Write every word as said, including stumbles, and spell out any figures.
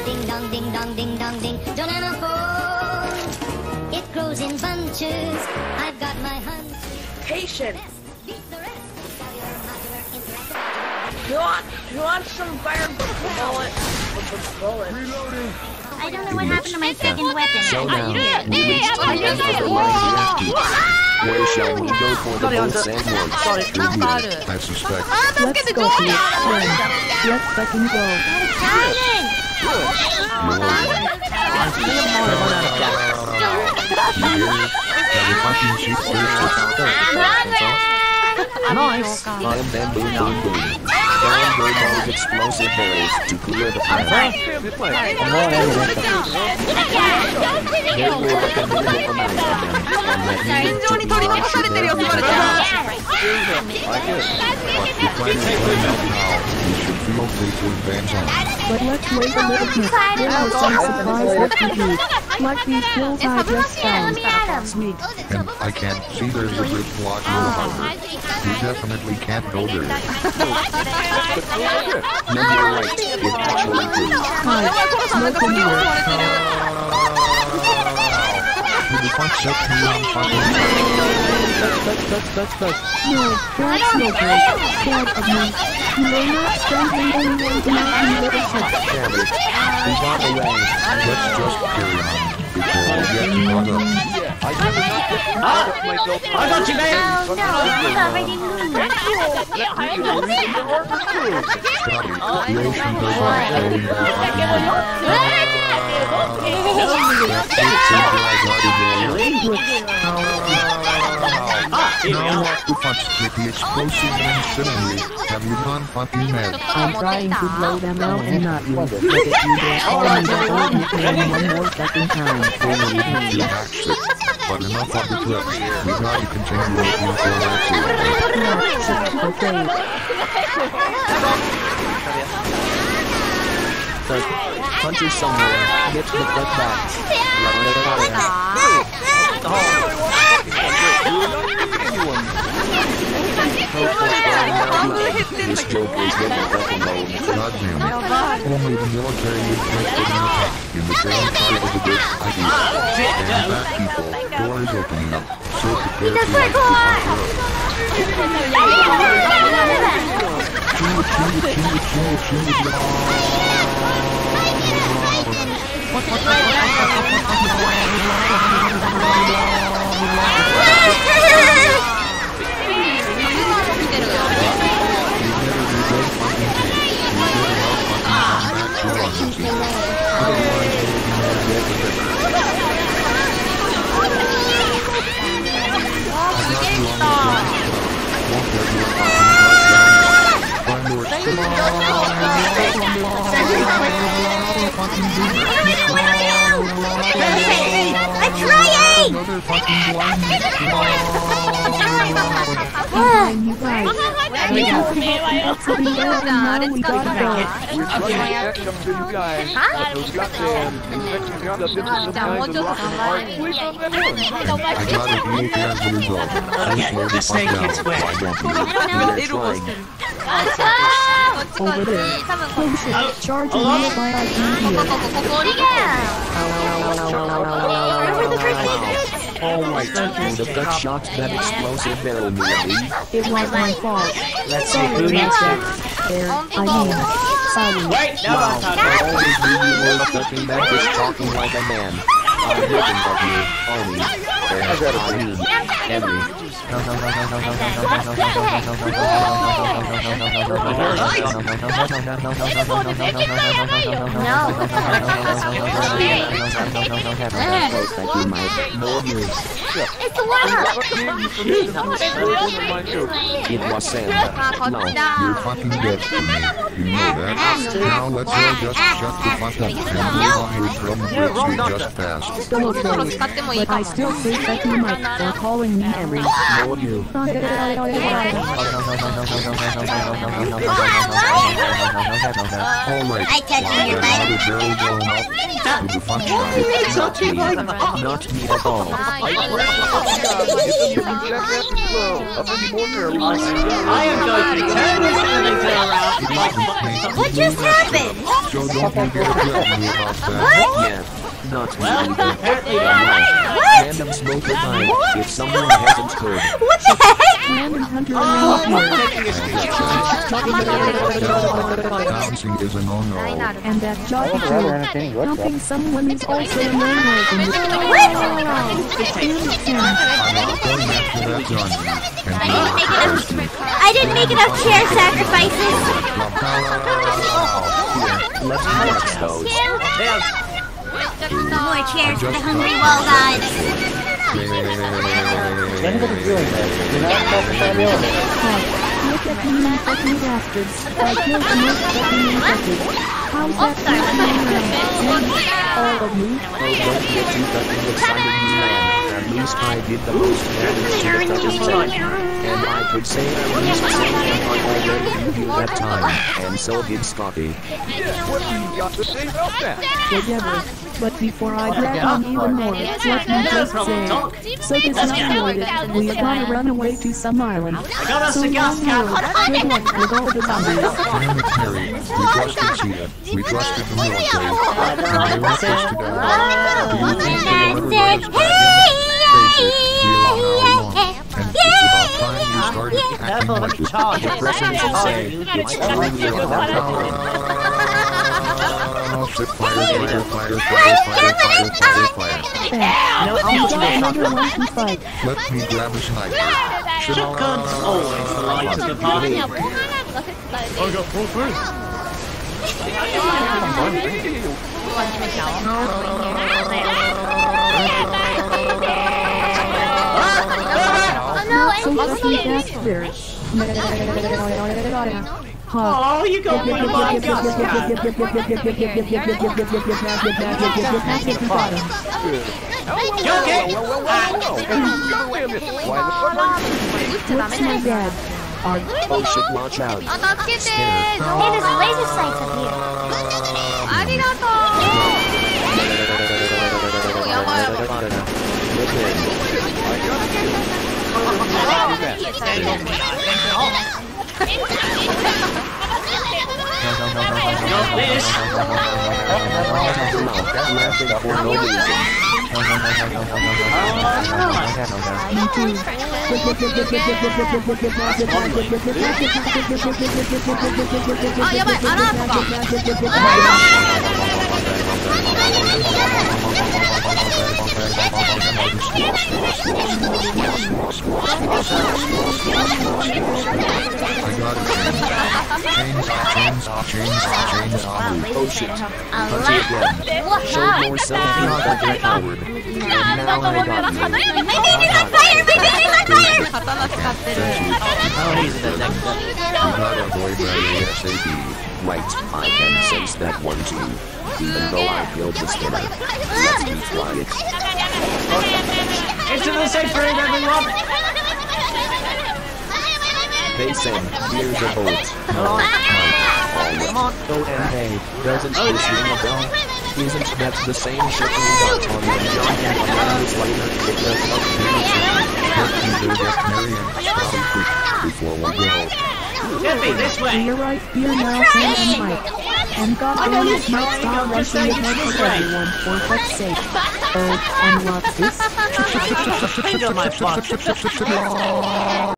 ding dong, ding dong, ding dong, ding. Banana fall. It grows in bunches. I've got my hunch. Patience. You want, you want some fire bullet? Bullet. Reloading. I don't know what happened to my second weapon. So now, we reach the end of the line. Where shall we go for the both sandworms? I suspect. Let's go, please. Let's fucking go. Nice! I'm then boom boom boom. Down go those explosive barrels to clear the path. There will be a minimal amount of them, and that needed to be launched there. But let's wait a little bit. There are some surprise refugees. Like these pills I just found. Sweet. And I can't see there's a bridge blocking the harbor. You definitely can't go there. No, you're right. It actually did. Hi, smoke in here. Who the fuck set me on fire? Touch, touch, touch, touch, touch. No, that's no good. Bad of me. You may not stand in any way to make me little shit. Damn it. We got away. Let's just carry on before we get caught up. I better not get caught up myself. I got you, man! Oh no, he's already moved. Now what the fuck's with the explosive incendiary? Have you gone fucking mad? I'm trying to blow them out and not you. Look at you there. All in the whole you can one more second time. You hacked it. But enough of the clips. We gotta continue looking for that too. Okay. But punch her somewhere. Get the fuck back. This joke is getting fucking old. Goddamn. Only the military is interested in attack in the same part of the big idea. Stand back, people. Doors opening up. So prepare to light the I'm trying! Another fucking blind. You guys. We got to be there and now we gotta go. I gotta be as a result. The snake gets wet. Over there. Oh shit. Charging me by I D here. Oh my god, the gut shocked that explosive barrel me. It was my fault. Let's see who needs that. There, I mean, sorry. Wait, no, wow, always be the one fucking that is talking like a man. I'm looking for you, Army. I mean, every. It's a one-up! It was Santa. No, You're fucking dead to me. You know that. Now let's all just shut the fuck up and move on with from which we just passed. still okay. But I still think that you might for calling me Henry. No, you. Alright. I touched your butt. Not me at all. I am going to turn this elevator around. What just happened? So don't forget to tell me about that. What? Yeah. Not me Well, either. apparently What? Random smoker time, if someone hasn't heard. What the heck? Random hunter Oh, around I'm here. taking a stick. Bouncing is a no-no. And that jockey too. Helping someone is also a no-no in this. What? I'm not going after that Johnny. And I didn't make enough chair sacrifices. Let's watch those. Yeah. More chairs for the hungry wall gods. Look at me fucking bastards. I killed the most fucking infected. How's that all of me? Oh, don't get too fucking excited, you man. At least I did the most damage to the fucking thing. And I could say at least something I already knew that time. And so did Scotty. Whatever. But before I drag on even more, let me just say, so this is unrelated. We are gonna run away to some island. I got us So a gas long road. cap. Good luck with all the zombies. Damn it, Harry. We trusted Cheetah. We trusted the military. And they left us to die. Do you think they want to let us back in? Face it, we allow how long. And it's about time you started acting Careful like with the this. charge. The president should say, it's only a Oh, shit, fire, fire, fire, fire, fire, fire, fire, fire. No, I'm it's got not. another one to fight. Let me grab a sniper. Shotgun's always the light of the party. I got full first. Not so lucky that's there. Oh, you got one of my gas cans. You okay? What's my dad? Oh shit, watch out. Hey, there's laser sights up here. Got this. Laughing for no reason. Me too. I got it. Chainsaw, chainsaw, chainsaw. Oh shit. Punch it again. Show more self-control like a coward. And now I got you. My baby's on fire! My baby's on fire! Oh, he's a detective. You gotta avoid that ASAP. Right, I can sense that one too. Even though I killed the spinner. Let's be quiet. Into the safe room, everyone. They said, here's a boat. No, Come on. oh, and hey, doesn't this ring a bell? Isn't that the same shit we got on the jump and years later? It does not Let's either get Mary and Scotty quick before we go. Derpy, this way. You're right here now, Sam and Mike. And God damn it, Mike, stop rushing ahead for everyone, for fuck's sake. Oh, and what's this? Finger my butt.